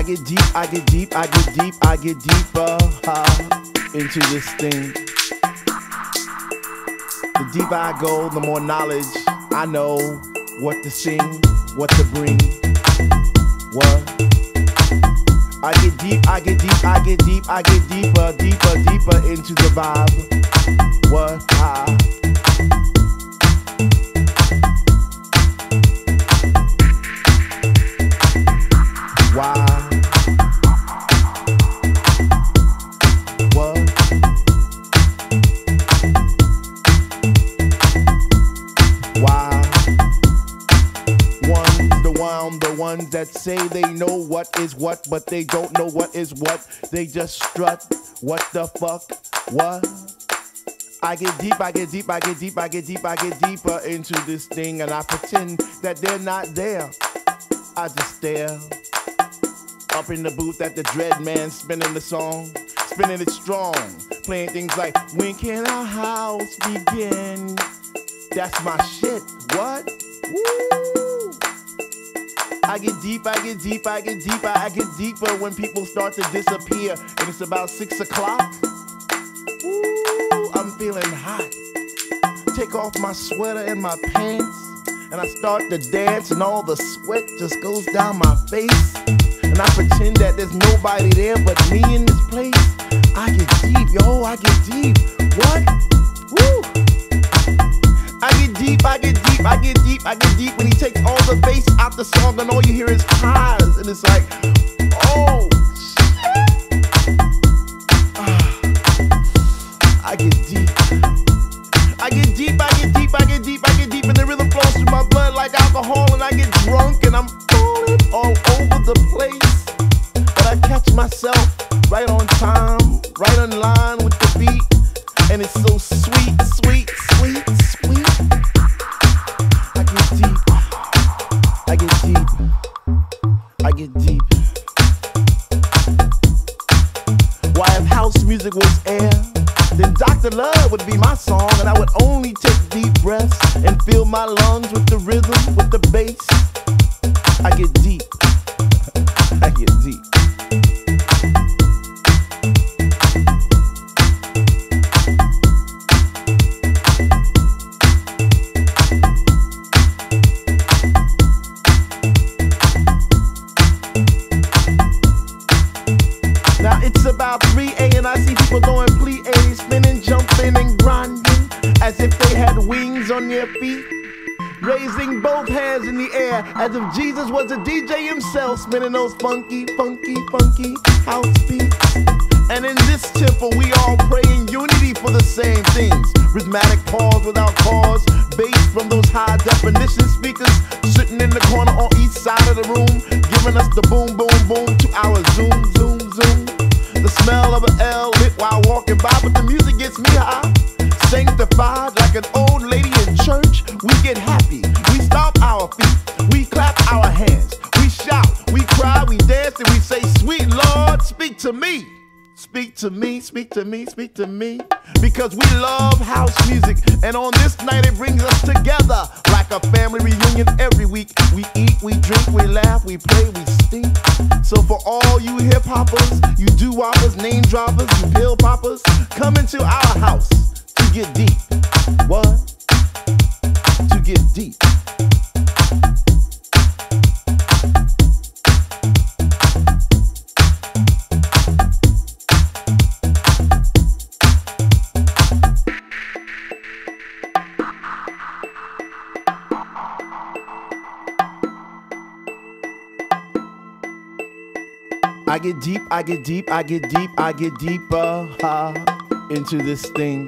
get deep, I get deep, I get deep, I get deeper into this thing. The deeper I go, the more knowledge I know what to sing, what to bring. What? I get deep, I get deep, I get deep, I get deeper, deeper, deeper into the vibe. What? Why? What? Why? The ones that say they know what is what, but they don't know what is what. They just strut. What the fuck? What? I get deep, I get deep, I get deep, I get deep, I get deeper into this thing, and I pretend that they're not there. I just stare. Up in the booth at the Dread Man, spinning the song, spinning it strong, playing things like, when can our house begin? That's my shit. What? Woo! I get deep, I get deep, I get deeper, I get deeper when people start to disappear, and it's about 6 o'clock. Ooh, I'm feeling hot. Take off my sweater and my pants, and I start to dance, and all the sweat just goes down my face. And I pretend that there's nobody there but me in this place. I get deep, yo, I get deep. What? Woo! I get deep, I get deep, I get deep, I get deep when he takes all the bass out the song and all you hear is highs. And it's like, oh, shit. I get deep. I get deep, I get deep, I get deep, I get deep, and the rhythm flows through my blood like alcohol, and I get drunk and I'm falling all over the place. But I catch myself right on time, right on line with the beat, and it's so sweet, sweet, sweet, sweet. I get deep, I get deep, I get deep. Why, if house music was air, then Dr. Love would be my song, and I would only take deep breaths and fill my lungs with the rhythm, with the bass. I get deep. I get deep. Now it's about 3 and I see people going plie, spinning, jumping, and grinding as if they had wings on their feet, raising both hands in the air as if Jesus was a DJ himself, spinning those funky, funky, funky house beats. And in this temple we all pray in unity for the same things. Rhythmic pause without cause, bass from those high definition speakers sitting in the corner on each side of the room, giving us the boom, boom, boom to our zoom, zoom, zoom. The smell of an L lit while walking by, but the music gets me high. Sanctified like an old lady in church, we get happy. We stomp our feet, we clap our hands, we shout, we cry, we dance, and we say, sweet Lord, speak to me. Speak to me, speak to me, speak to me. Because we love house music, and on this night it brings us together like a family reunion every week. We eat, we drink, we laugh, we play, we stink. So for all you hip-hoppers, you doo-woppers, name droppers, you pill poppers, come into our house to get deep. What? To get deep. I get deep, I get deep, I get deep, I get deeper into this thing.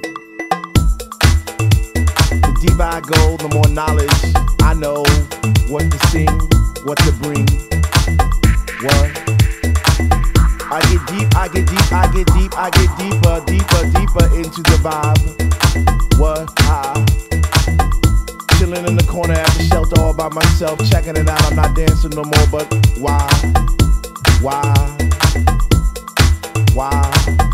The deeper I go, the more knowledge I know what to sing, what to bring. What? I get deep, I get deep, I get deep, I get deeper, deeper, deeper into the vibe. What? Chilling in the corner at the shelter all by myself, checking it out. I'm not dancing no more, but why? Why? Why?